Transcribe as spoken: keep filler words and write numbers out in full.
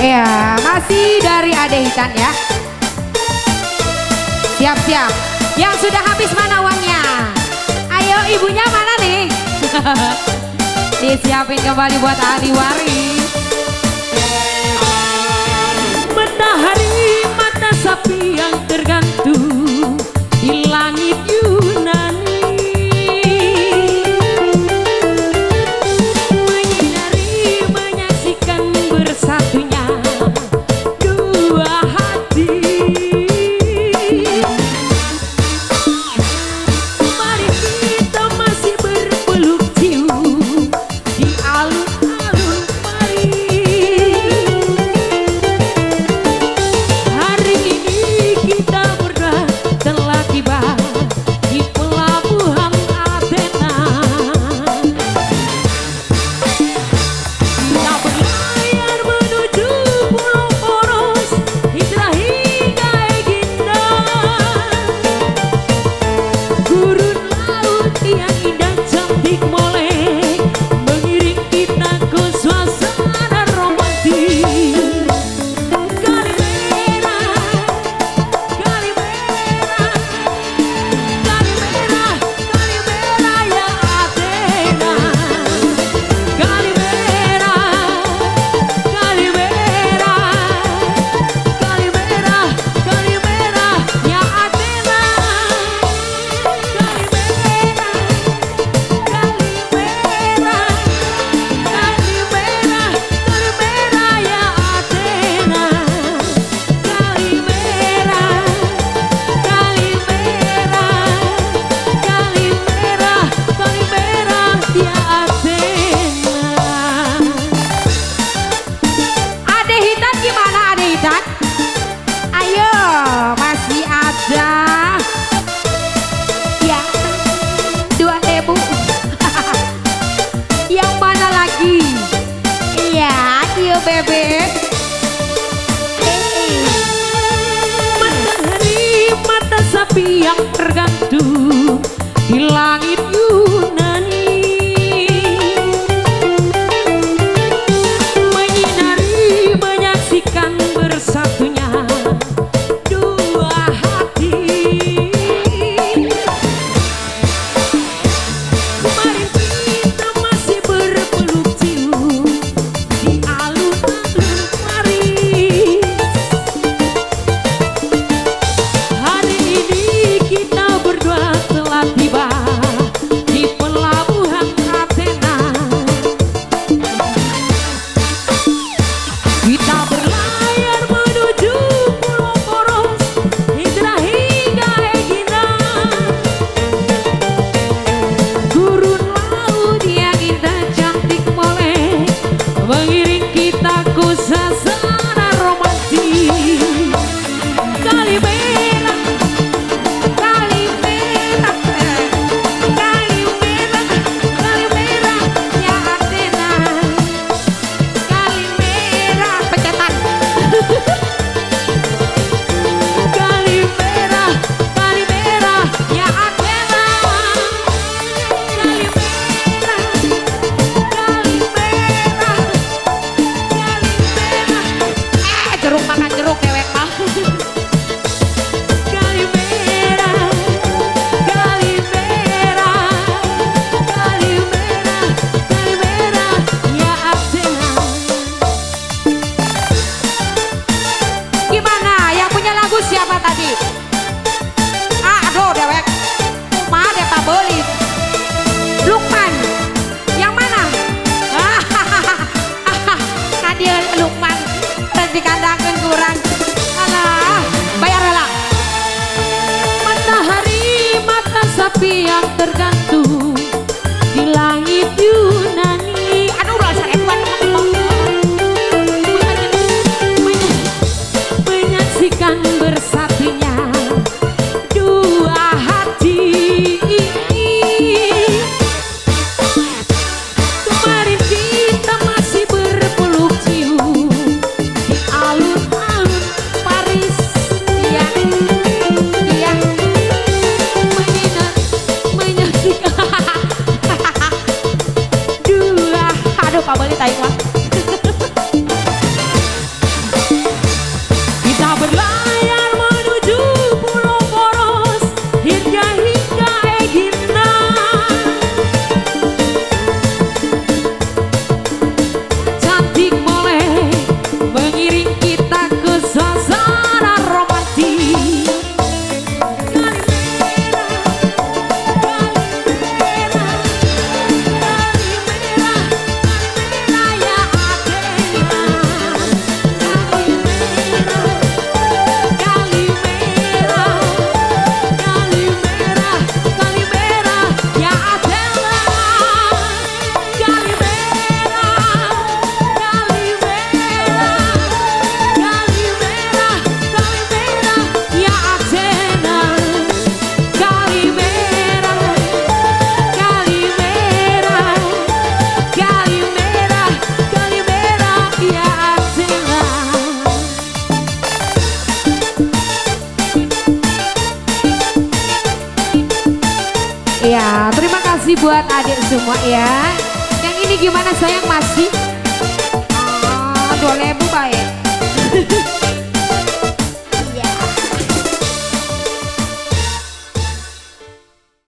Ya, masih dari Ade Hitan ya. Siap-siap. Yang sudah habis mana uangnya? Ayo ibunya mana nih? Disiapin kembali buat ahli waris. Matahari mata sapi yang tergantung di langit Yunani, menyinari menyaksikan bersatunya dua hati. Mari kita masih berpeluk cium di alun-alun Paris. Hari ini kita berdua telah tiba di pelabuhan Athena. Kita berlayar menuju Pulau Poros, hijrah hingga Egina. Gurun laut yang indah cantik molek mengiring kita ke suasana romantis. Kalimera, Kalimera, Kalimera, Kalimera ya Athena. Kalimera, Kalimera, Kalimera, Kalimera ya Athena. Kalimera, Kalimera, Kalimera, Kalimera ya Athena. Kalimera, Kalimera, Kalimera, Kalimera ya Athena. Ade Hitan gimana Ade Hitan? Ayo, masih ada. Ya, dua ribu. Yang mana lagi? Iya, ayo bebek. Eh, Matahari mata sapi yang tergantung di langit Yunani, menyinari menyaksikan bersatunya dua hati. Mari kita masih berpeluk cium di alun-alun Paris. Hari ini kita berdua telah tiba di pelabuhan Athena. Kita berlayar menuju Pulau Poros, hijrah hingga Egina. Gurun laut yang indah cantik molek mengiring kita ke suasana romantis. Kalimera, Kalimera, Kalimera, Kalimera ya Athena. Kalimera, pencetan. Kalimera, Kalimera ya Athena. Kalimera, Kalimera, Kalimera, Eh, jeruk makan jeruk dewek mah. Kalimera, Kalimera, Kalimera, Kalimera ya Athena. Gimana? Yang punya lagu siapa tadi? Ah, aduh dewek. Mah deh Pak Bolis. Lukman. Yang mana? Nadia Lukman. Rezeki kandangan kurang. Alah, bayar lah. Matahari mata sapi yang tergantung di langit Yunani. Aduh, udah seribuan. Menyaksikan bersatunya dua hati. Kemarin kita masih berpeluk cium di alun-alun Paris. Iya, iya. Menyinar, menyaksikan Ya, terima kasih buat adik semua ya. Yang ini gimana sayang masih? Ah, dua ribu baik.